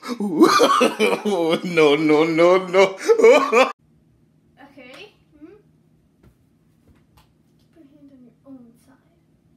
No, no, no, no. Okay. Put your hand on your own side.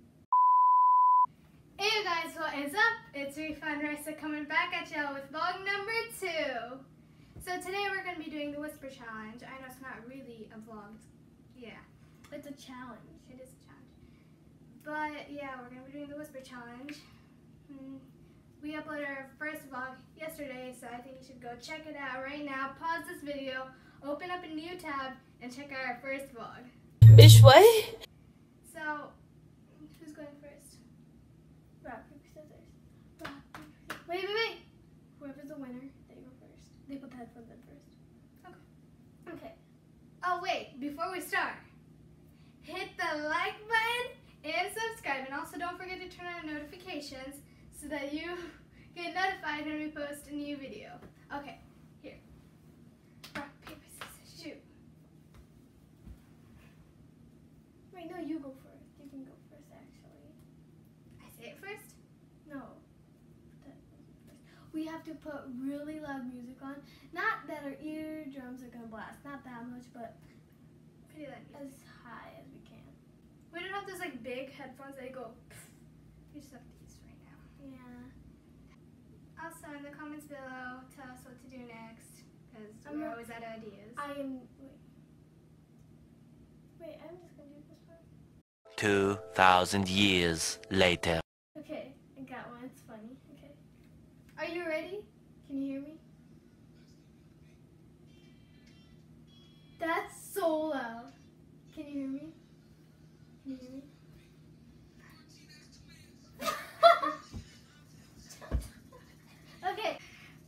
Hey guys, what is up? It's Refund Risa coming back at y'all with vlog number 2. So today we're going to be doing the Whisper Challenge. I know it's not really a vlog. Yeah. It's a challenge. It is a challenge. But yeah, we're going to be doing the Whisper Challenge. We uploaded our first vlog yesterday, so I think you should go check it out right now. Pause this video, open up a new tab, and check out our first vlog. Which way? So, who's going first? Rock, paper, scissors. Rock, paper, scissors. Wait. Whoever's the winner, they go first. They put the headphones in first. Okay. Oh wait, before we start, hit the like button and subscribe. And also don't forget to turn on notifications so that you get notified when we post a new video. Okay, here. Rock, paper, scissors, shoot. Wait, no, you go first. You can go first, actually. I say it first? No. We have to put really loud music on. Not that our eardrums are going to blast. Not that much, but pretty loud music. As high as we can. We don't have those like big headphones that go pff. We just have these right now. Yeah. Also, in the comments below, tell us what to do next. Because we're always out of ideas. Wait, I'm just going to do this one. 2,000 years later. Okay, I got one. It's funny. Okay. Are you ready? Can you hear me? That's so loud. Can you hear me? Can you hear me? Okay.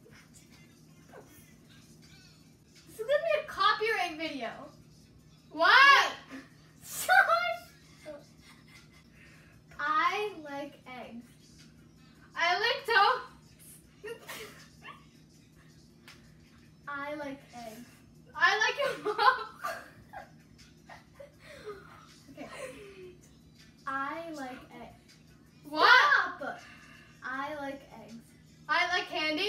This is gonna be a copyright video. What? I like eggs. I like toast. I like eggs. I like your mom. Okay. I like eggs. What? Stop. I like eggs. I like candy.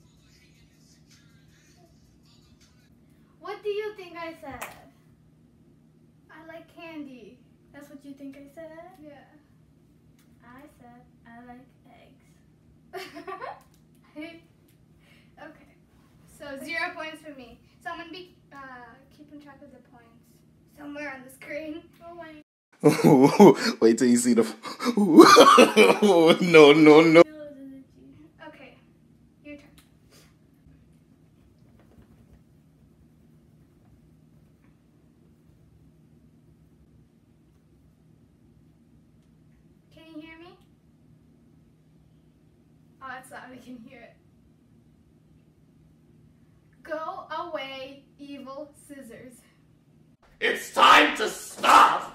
What do you think I said? I like candy. That's what you think I said? Yeah. I said I like eggs. Okay. So 0 points for me. So I'm gonna be keeping track of the points somewhere on the screen. Oh wait. Wait till you see the. No, no, no. Okay. Your turn. Can you hear me? Oh, it's loud. We can hear it. Go away, evil scissors. It's time to stop!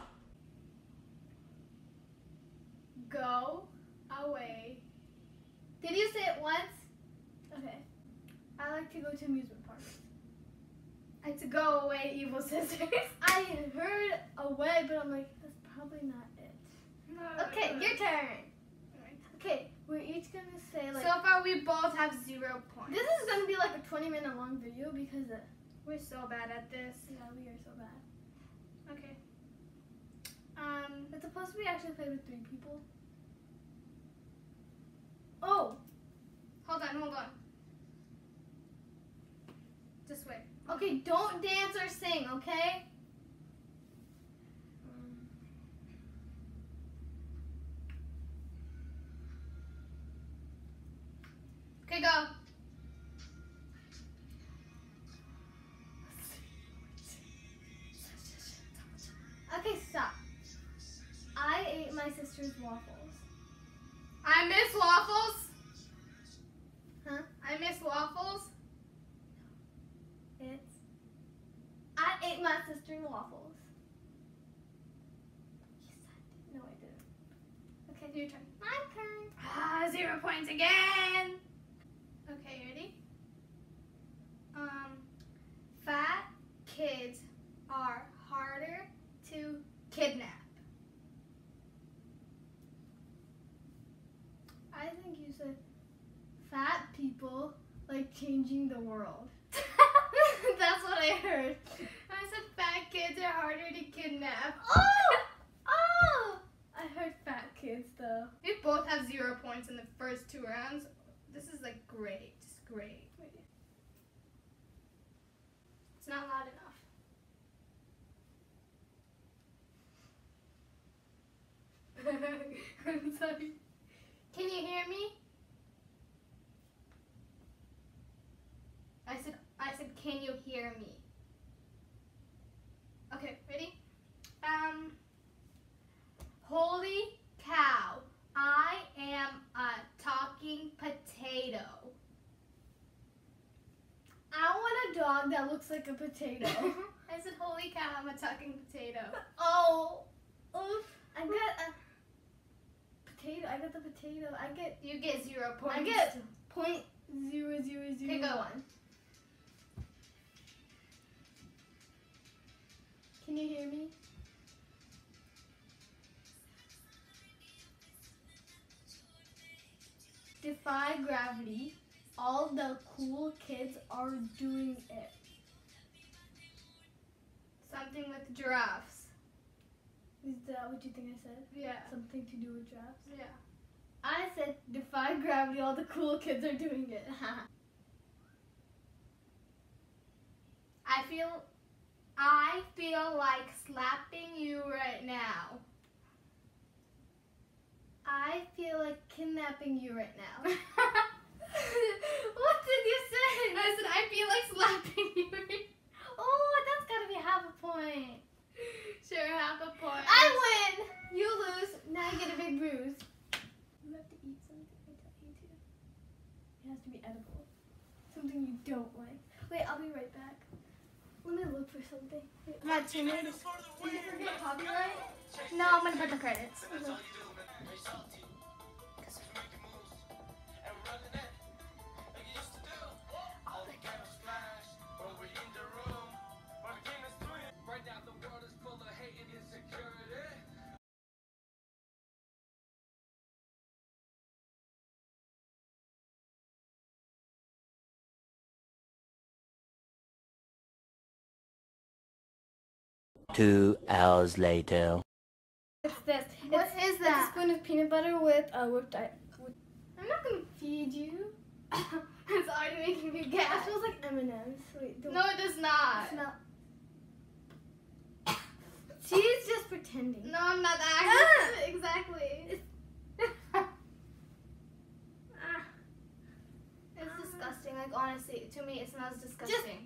Go away. Did you say it once? Okay. I like to go to amusement parks. I like to go away, evil scissors. I heard away, but I'm like, that's probably not it. No, okay, your turn. Okay, we're each gonna say like. So far, we both have 0 points. This is gonna be like a 20-minute long video because we're so bad at this. Yeah, we are so bad. Okay. It's supposed to be actually played with 3 people. Oh, hold on. Just wait. Okay, don't dance or sing, okay? Okay, go. Okay, stop. I ate my sister's waffles. I miss waffles? Huh? I miss waffles? I ate my sister's waffles. Yes, I did. No, I didn't. Okay, your turn. My turn. 0 points again. Okay, ready? Fat kids are harder to kidnap. I think you said fat people like changing the world. That's what I heard. I said fat kids are harder to kidnap. Oh! I heard fat kids though. We both have 0 points in the first 2 rounds. This is like great. Just great. It's not loud enough. I'm sorry. Can you hear me? I said, can you hear me? Okay, ready? Holy cow, I am a talking potato. I want a dog that looks like a potato. I said, holy cow, I'm a talking potato. Oh, oof. I got a potato. I got the potato. You get 0 points. I get 0.0001. Okay, go on. Can you hear me? Defy gravity. All the cool kids are doing it. Something with giraffes. Is that what you think I said? Yeah. Something to do with giraffes? Yeah. I said defy gravity, all the cool kids are doing it. I feel like slapping you right now. I feel like kidnapping you right now. What did you say? I said I feel like slapping you right now. Oh, that's gotta be half a point. Sure, half a point. I win! You lose. Now you get a big bruise. You have to eat something. I tell you to. It has to be edible. Something you don't like. Wait, I'll be right back. Let me look for something. Wait, about 2 minutes. Did you forget copyright? No, I'm gonna put the credits. Okay. Two hours later. What's this? What is that? It's a spoon of peanut butter with whipped ice. I'm not gonna feed you. It's already making me gas. It smells like M&M's. Wait, don't. No, it does not. It's not. She's just pretending. No, I'm not acting. Exactly. It's disgusting. Like honestly, to me, it smells disgusting.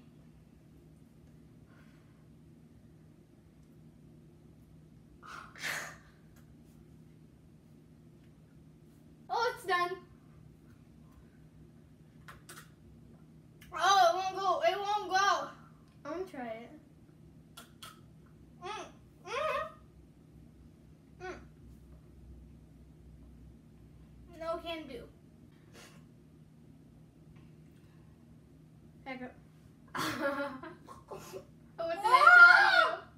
Oh, it's done. Oh, it won't go. It won't go. I'm gonna try it. No can do. Heck up. What did I tell you?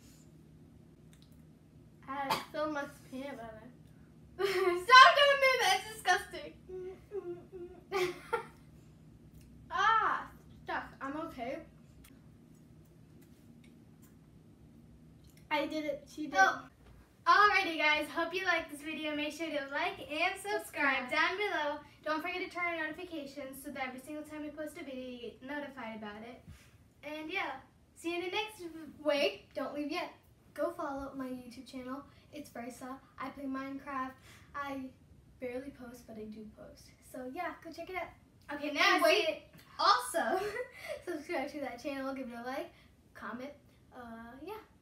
I had so much peanut butter. Stop doing me, that's disgusting. Stuck. I'm okay. I did it. She did. Oh. Alrighty guys, hope you liked this video. Make sure to like and subscribe down below. Don't forget to turn on notifications so that every single time we post a video you get notified about it. And yeah, see you in the next. Wait, don't leave yet. Go follow my YouTube channel. It's Brysa. I play Minecraft. I barely post, but I do post. So yeah, go check it out. Okay, now wait. Also, subscribe to that channel, give it a like, comment. Yeah.